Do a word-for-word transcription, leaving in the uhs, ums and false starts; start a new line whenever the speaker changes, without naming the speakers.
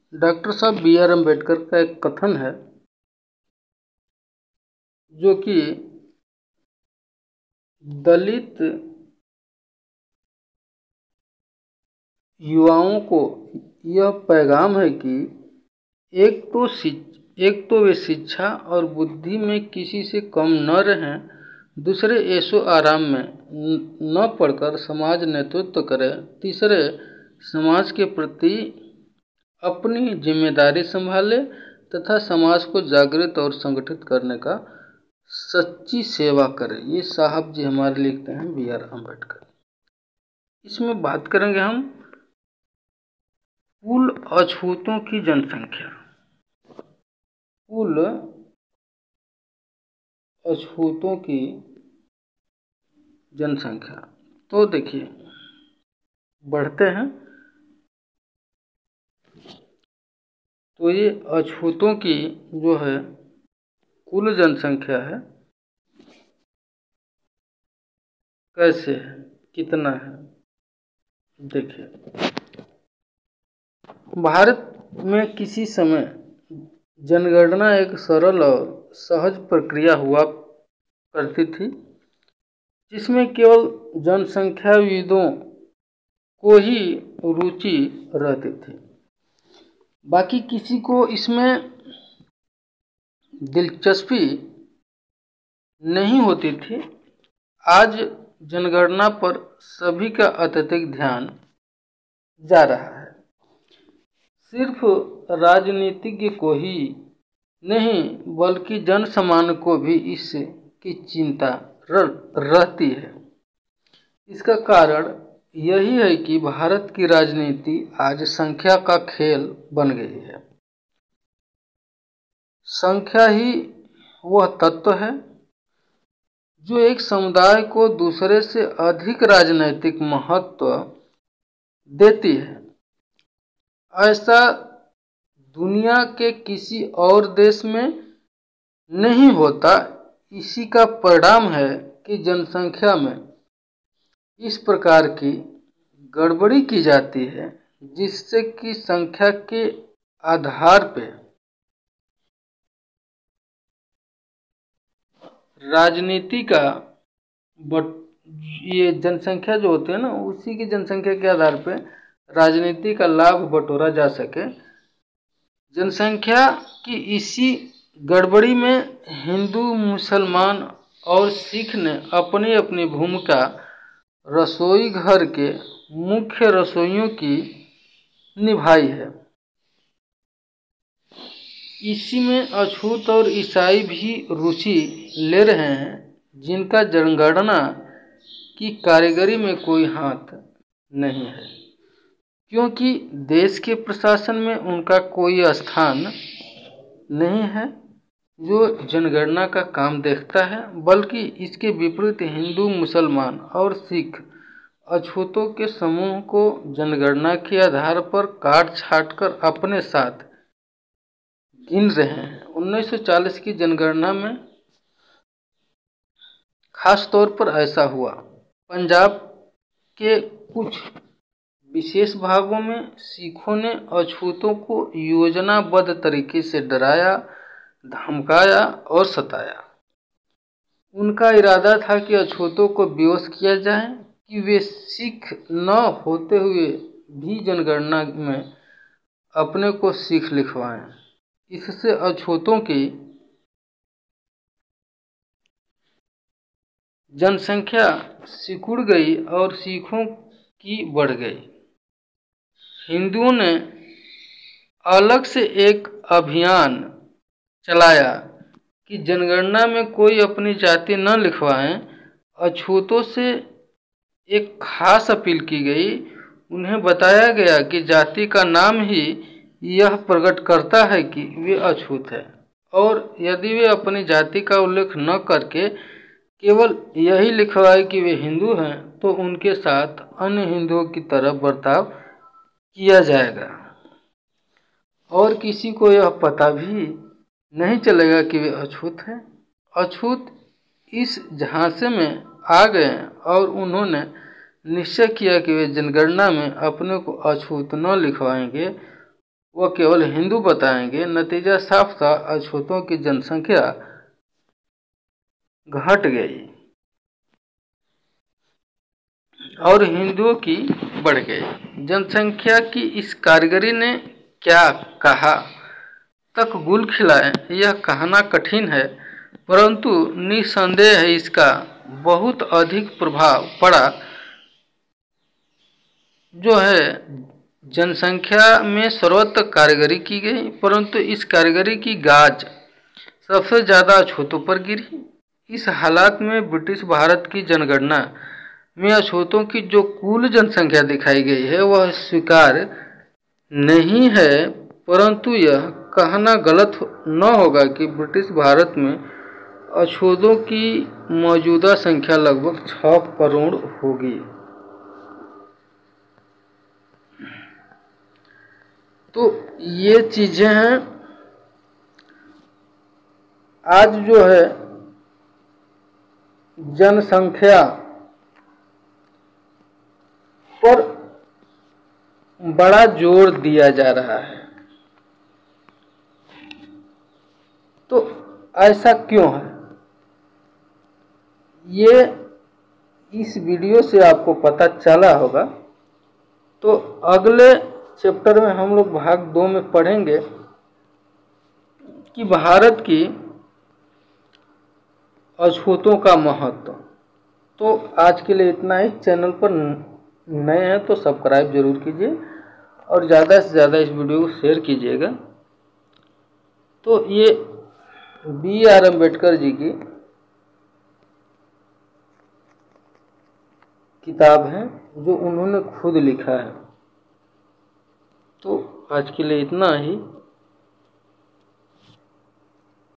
Doctor साहब B are Ambedkar का एक कथन है जो कि दलित युवाओं को यह पैगाम है कि एक तो एक तो वे शिक्षा और बुद्धि में किसी से कम न रहें, दूसरे ऐशो आराम में न पढ़कर समाज नेतृत्व करें, तीसरे समाज के प्रति अपनी जिम्मेदारी संभाले तथा समाज को जागृत और संगठित करने का सच्ची सेवा करें। ये साहब जी हमारे लिखते हैं बी आर अम्बेडकर। इसमें बात करेंगे हम कुल अछूतों की जनसंख्या। कुल अछूतों की जनसंख्या तो देखिए बढ़ते हैं, तो ये अछूतों की जो है कुल जनसंख्या है, कैसे है, कितना है। देखिए भारत में किसी समय जनगणना एक सरल और सहज प्रक्रिया हुआ करती थी, जिसमें केवल जनसंख्याविदों को ही रुचि रहती थी, बाकी किसी को इसमें दिलचस्पी नहीं होती थी। आज जनगणना पर सभी का अत्यधिक ध्यान जा रहा है। सिर्फ राजनीतिज्ञ को ही नहीं बल्कि जन सामान्य को भी इसकी चिंता रहती है। इसका कारण यही है कि भारत की राजनीति आज संख्या का खेल बन गई है। संख्या ही वह तत्व है जो एक समुदाय को दूसरे से अधिक राजनीतिक महत्व देती है। ऐसा दुनिया के किसी और देश में नहीं होता। इसी का परिणाम है कि जनसंख्या में इस प्रकार की गड़बड़ी की जाती है जिससे कि संख्या के आधार पर राजनीति का बट ये जनसंख्या जो होती है ना, उसी की जनसंख्या के आधार पर राजनीति का लाभ बटोरा जा सके। जनसंख्या की इसी गड़बड़ी में हिंदू, मुसलमान और सिख ने अपनी अपनी भूमिका रसोई घर के मुख्य रसोइयों की निभाई है। इसी में अछूत और ईसाई भी रुचि ले रहे हैं, जिनका जनगणना की कारीगरी में कोई हाथ नहीं है, क्योंकि देश के प्रशासन में उनका कोई स्थान नहीं है जो जनगणना का काम देखता है, बल्कि इसके विपरीत हिंदू, मुसलमान और सिख अछूतों के समूह को जनगणना के आधार पर काट छाट कर अपने साथ गिन रहे हैं। उन्नीस सौ चालीस की जनगणना में खास तौर पर ऐसा हुआ। पंजाब के कुछ विशेष भागों में सिखों ने अछूतों को योजनाबद्ध तरीके से डराया, धमकाया और सताया। उनका इरादा था कि अछूतों को बेहोश किया जाए कि वे सिख न होते हुए भी जनगणना में अपने को सिख लिखवाएं। इससे अछूतों की जनसंख्या सिकुड़ गई और सिखों की बढ़ गई। हिंदुओं ने अलग से एक अभियान चलाया कि जनगणना में कोई अपनी जाति न लिखवाएं। अछूतों से एक खास अपील की गई। उन्हें बताया गया कि जाति का नाम ही यह प्रकट करता है कि वे अछूत हैं, और यदि वे अपनी जाति का उल्लेख न करके केवल यही लिखवाए कि वे हिंदू हैं, तो उनके साथ अन्य हिंदुओं की तरह बर्ताव किया जाएगा और किसी को यह पता भी नहीं चलेगा कि वे अछूत हैं। अछूत इस झांसे में आ गए और उन्होंने निश्चय किया कि वे जनगणना में अपने को अछूत न लिखवाएंगे। वह केवल हिंदू बताएंगे। नतीजा साफ था, अछूतों की जनसंख्या घट गई और हिंदुओं की बढ़ गई। जनसंख्या की इस कारीगरी ने क्या कहा तक गुल खिलाए, यह कहना कठिन है, परंतु निसंदेह है इसका बहुत अधिक प्रभाव पड़ा। जो है जनसंख्या में सर्वत्र कारीगरी की गई, परंतु इस कारीगरी की गाज सबसे ज़्यादा अछूतों पर गिरी। इस हालात में ब्रिटिश भारत की जनगणना में अछूतों की जो कुल जनसंख्या दिखाई गई है वह स्वीकार नहीं है, परंतु यह कहना गलत न होगा कि ब्रिटिश भारत में अछूतों की मौजूदा संख्या लगभग छः करोड़ होगी। तो ये चीज़ें हैं। आज जो है जनसंख्या पर बड़ा जोर दिया जा रहा है, तो ऐसा क्यों है ये इस वीडियो से आपको पता चला होगा। तो अगले चैप्टर में हम लोग भाग दो में पढ़ेंगे कि भारत की अछूतों का महत्व। तो आज के लिए इतना ही। चैनल पर नए हैं तो सब्सक्राइब जरूर कीजिए और ज़्यादा से ज़्यादा इस वीडियो को शेयर कीजिएगा। तो ये बी आर अम्बेडकर जी की किताब है जो उन्होंने खुद लिखा है। तो आज के लिए इतना ही।